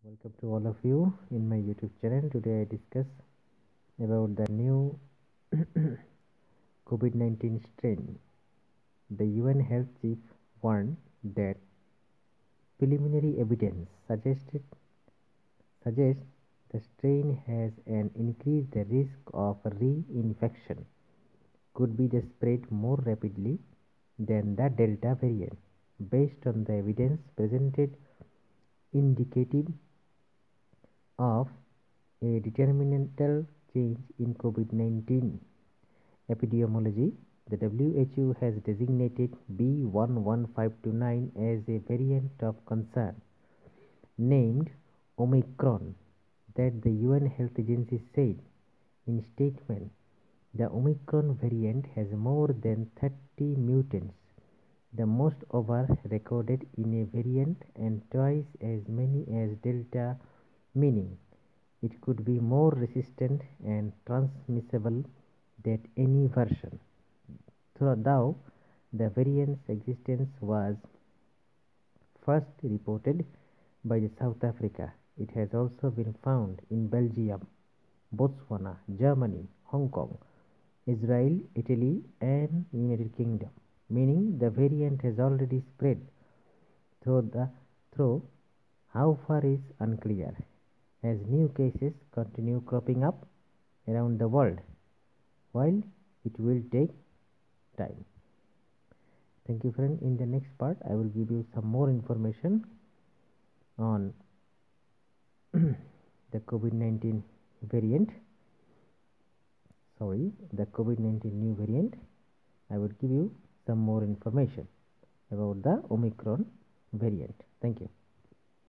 Welcome to all of you in my YouTube channel. Today I discuss about the new COVID-19 strain. The UN Health Chief warned that preliminary evidence suggests the strain has an increased risk of reinfection, could be the spread more rapidly than the Delta variant, based on the evidence presented indicative of a determinantal change in COVID-19 epidemiology. The WHO has designated B11529 as a variant of concern, named Omicron, that the UN Health Agency said in a statement. The Omicron variant has more than 30 mutants, the most ever recorded in a variant, and twice as many as Delta, meaning it could be more resistant and transmissible than any version. Though the variant's existence was first reported by South Africa, it has also been found in Belgium, Botswana, Germany, Hong Kong, Israel, Italy, and United Kingdom, meaning the variant has already spread. Though how far is unclear, as new cases continue cropping up around the world, while it will take time. Thank you, friend. In the next part, I will give you some more information on the COVID-19 variant. The COVID-19 new variant. I will give you some more information about the Omicron variant. Thank you.